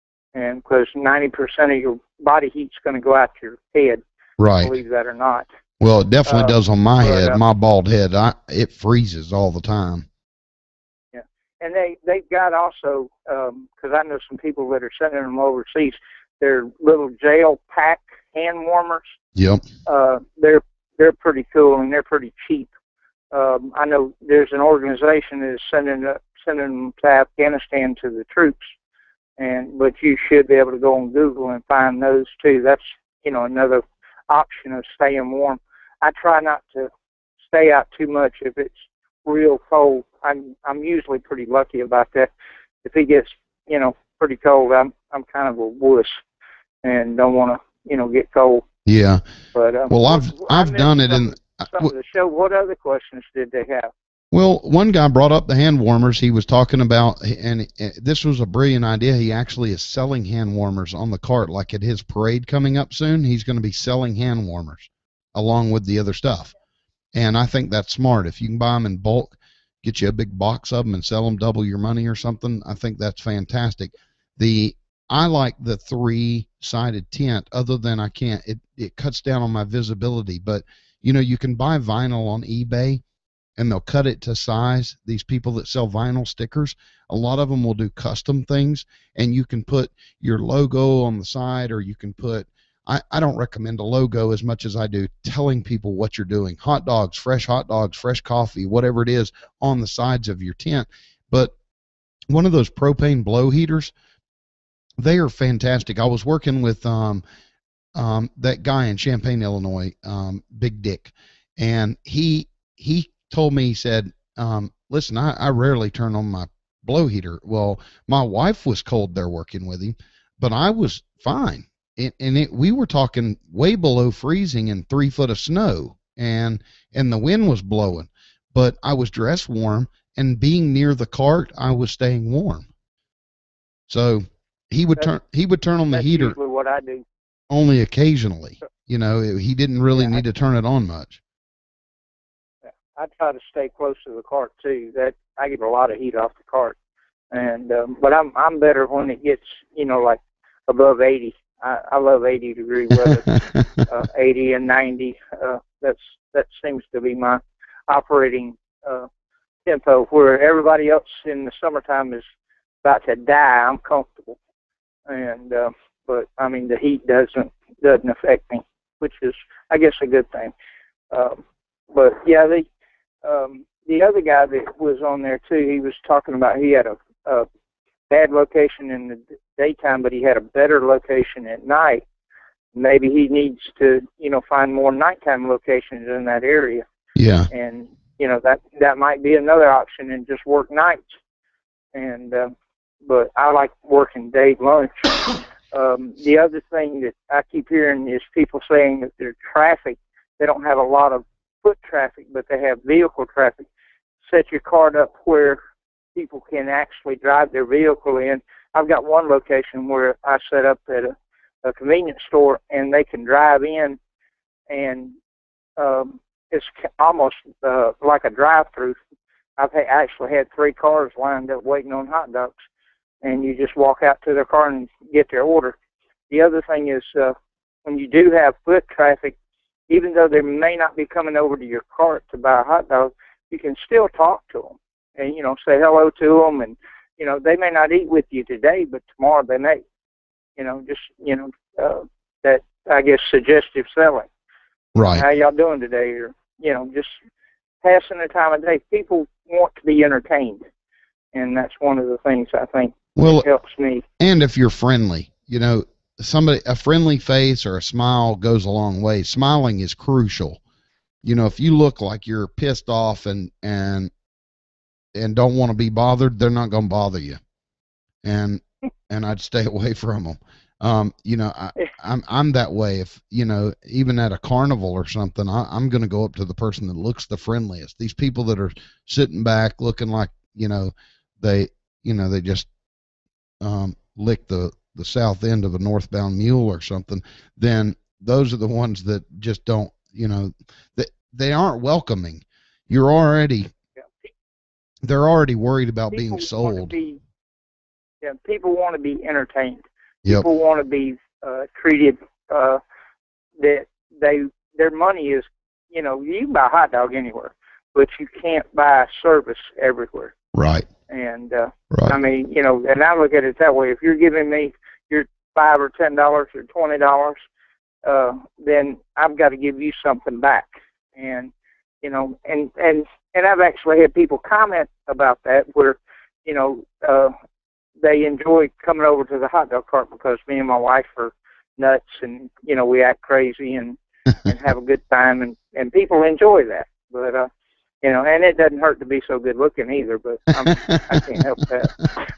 And because ninety percent of your body heat's going to go out to your head, Right. believe that or not. Well, it definitely Uh, does on my but, head, uh, my bald head. I it freezes all the time. Yeah, and they they've got also because I know some people that are sending them overseas. They're little gel pack hand warmers. Yep. Uh, they're they're pretty cool and they're pretty cheap. Um, I know there's an organization that is sending uh, sending them to Afghanistan to the troops, and but you should be able to go on Google and find those too. That's you know another option of staying warm. I try not to stay out too much if it's real cold. I'm I'm usually pretty lucky about that. If it gets you know pretty cold, I'm I'm kind of a wuss and don't want to you know get cold. Yeah. But um, Well, I've I I've missed done it some, in. some of the show. What other questions did they have? Well, one guy brought up the hand warmers. He was talking about, and uh, this was a brilliant idea. He actually is selling hand warmers on the cart, like at his parade coming up soon. He's going to be selling hand warmers along with the other stuff. And I think that's smart. If you can buy them in bulk, get you a big box of them and sell them double your money or something, I think that's fantastic. The I like the three-sided tent, other than I can't, it, it cuts down on my visibility. But, you know, you can buy vinyl on eBay, and they'll cut it to size. These people that sell vinyl stickers, a lot of them will do custom things, and you can put your logo on the side, or you can put, I, I don't recommend a logo as much as I do telling people what you're doing. Hot dogs, fresh hot dogs, fresh coffee, whatever it is, on the sides of your tent. But one of those propane blow heaters, they are fantastic. I was working with um, um, that guy in Champaign, Illinois, um, Big Dick, and he he told me, he said, um, listen, I, I rarely turn on my blow heater. Well, my wife was cold there working with him, but I was fine. And, and it, we were talking way below freezing and three foot of snow, and and the wind was blowing, but I was dressed warm, and being near the cart, I was staying warm. So he would turn he would turn on the That's heater usually what I do. only occasionally. You know, he didn't really Yeah, need to turn it on much. I try to stay close to the cart too. That I get a lot of heat off the cart, and um, but I'm I'm better when it gets you know like above eighty. I, I love eighty degree weather, uh, eighty and ninety. Uh, that's that seems to be my operating uh, tempo. Where everybody else in the summertime is about to die, I'm comfortable, and uh, but I mean the heat doesn't doesn't affect me, which is I guess a good thing. Um, but yeah, the um, the other guy that was on there too, he was talking about he had a, a bad location in the daytime, but he had a better location at night. Maybe he needs to, you know, find more nighttime locations in that area. Yeah. And, you know, that, that might be another option and just work nights. And, uh, but I like working day lunch. um, the other thing that I keep hearing is people saying that their traffic, they don't have a lot of foot traffic, but they have vehicle traffic. Set your cart up where people can actually drive their vehicle in. I've got one location where I set up at a, a convenience store, and they can drive in, and um, it's almost uh, like a drive-through. I've ha- actually had three cars lined up waiting on hot dogs, and you just walk out to their car and get their order. The other thing is uh, when you do have foot traffic, even though they may not be coming over to your cart to buy a hot dog, you can still talk to them and, you know, say hello to them. And, you know, they may not eat with you today, but tomorrow they may. You know, just, you know, uh, that, I guess, suggestive selling. Right. How y'all doing today? Or, you know, just passing the time of day. People want to be entertained, and that's one of the things I think well, helps me. And if you're friendly, you know, somebody, a friendly face or a smile goes a long way. Smiling is crucial. You know, if you look like you're pissed off and and and don't want to be bothered, they're not going to bother you. And and I'd stay away from them. Um, you know, I, I'm I'm that way. If you know, even at a carnival or something, I, I'm going to go up to the person that looks the friendliest. These people that are sitting back looking like, you know, they you know they just um, lick the the south end of a northbound mule or something. Then those are the ones that just don't. You know, that they, they aren't welcoming. You're already. They're already worried about people being sold. Want to be, yeah, people want to be entertained. Yep. People want to be uh, treated uh, that they their money is, you know, you can buy a hot dog anywhere, but you can't buy service everywhere. Right. And uh, right. I mean, you know, and I look at it that way. If you're giving me your five or ten dollars or twenty dollars, uh, then I've got to give you something back. And you know, and and and I've actually had people comment about that where, you know, uh, they enjoy coming over to the hot dog cart because me and my wife are nuts and, you know, we act crazy and, and have a good time, and, and people enjoy that. But, uh, you know, and it doesn't hurt to be so good looking either, but I'm, I can't help that.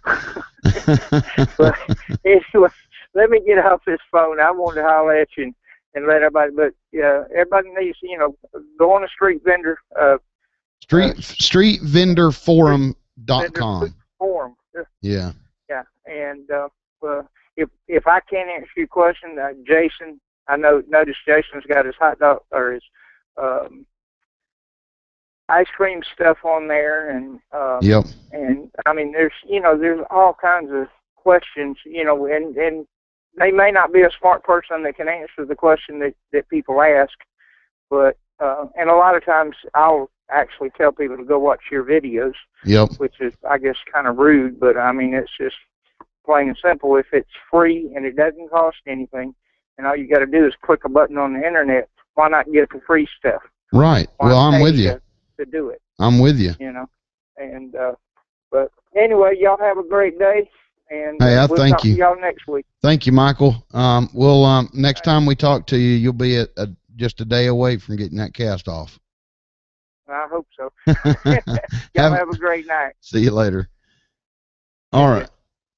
But anyway, let me get off this phone. I wanted to holler at you and, and let everybody, but yeah, everybody needs, you know, go on a street vendor, uh, Street uh, street vendor forum dot com. Forum. Yeah. Yeah, and uh, uh, if if I can't answer your question, uh, Jason, I know notice Jason's got his hot dog or his um, ice cream stuff on there, and uh, yep. And I mean, there's you know there's all kinds of questions, you know, and and they may not be a smart person that can answer the question that that people ask, but uh, and a lot of times I'll actually tell people to go watch your videos. Yep. Which is, I guess, kind of rude, but I mean, it's just plain and simple. If it's free and it doesn't cost anything, and all you got to do is click a button on the internet, why not get the free stuff? Right. Why well, I'm with you. To, to do it. I'm with you. You know, and uh, but anyway, y'all have a great day. And hey, I we'll thank talk you. To y'all next week. Thank you, Michael. Um, we'll um, next time we talk to you, you'll be at a, just a day away from getting that cast off. I hope so. Y'all have, have a great night. See you later. All right.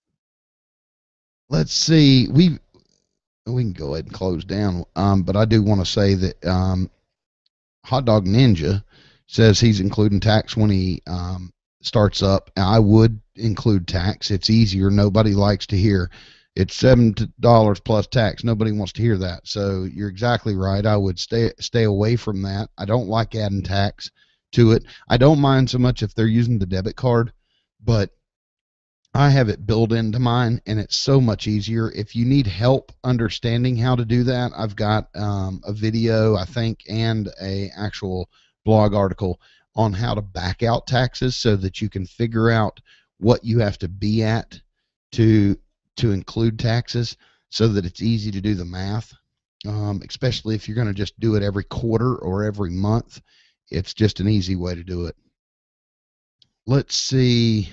Let's see. We we can go ahead and close down. Um, but I do want to say that um, Hot Dog Ninja says he's including tax when he um, starts up. I would include tax. It's easier. Nobody likes to hear it's seven dollars plus tax. Nobody wants to hear that. So you're exactly right. I would stay stay away from that. I don't like adding tax to it. I don't mind so much if they're using the debit card, but I have it built into mine, and it's so much easier. If you need help understanding how to do that, I've got um, a video, I think, and a actual blog article on how to back out taxes so that you can figure out what you have to be at to to include taxes, so that it's easy to do the math, um, especially if you're going to just do it every quarter or every month. It's just an easy way to do it. Let's see.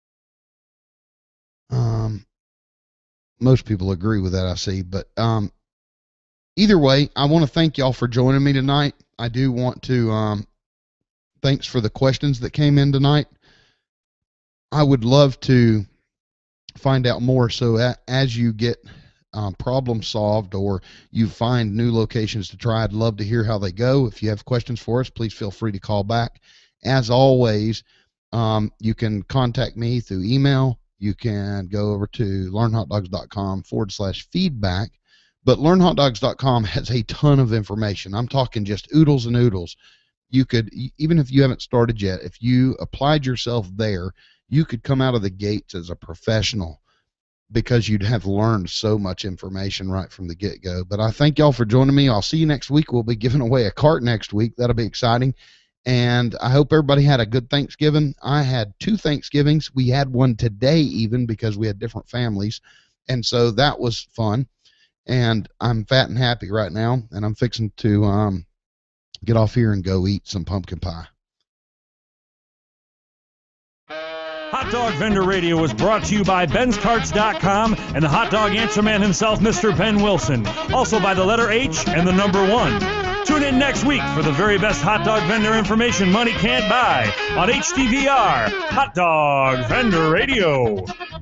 Um, most people agree with that, I see. But um, either way, I want to thank y'all for joining me tonight. I do want to um, thanks for the questions that came in tonight. I would love to find out more. So a, as you get um, problem solved or you find new locations to try, I'd love to hear how they go. If you have questions for us, please feel free to call back. As always, um, you can contact me through email. You can go over to learnhotdogs.com forward slash feedback. But learn hot dogs dot com has a ton of information. I'm talking just oodles and oodles. You could, even if you haven't started yet, if you applied yourself there, you could come out of the gates as a professional, because you'd have learned so much information right from the get-go. But I thank y'all for joining me. I'll see you next week. We'll be giving away a cart next week. That'll be exciting. And I hope everybody had a good Thanksgiving. I had two Thanksgivings. We had one today even because we had different families. And so that was fun. And I'm fat and happy right now. And I'm fixing to um, get off here and go eat some pumpkin pie. Hot Dog Vendor Radio was brought to you by Ben's Carts dot com and the hot dog answer man himself, Mister Ben Wilson. Also by the letter H and the number one. Tune in next week for the very best hot dog vendor information money can't buy on H D V R, Hot Dog Vendor Radio.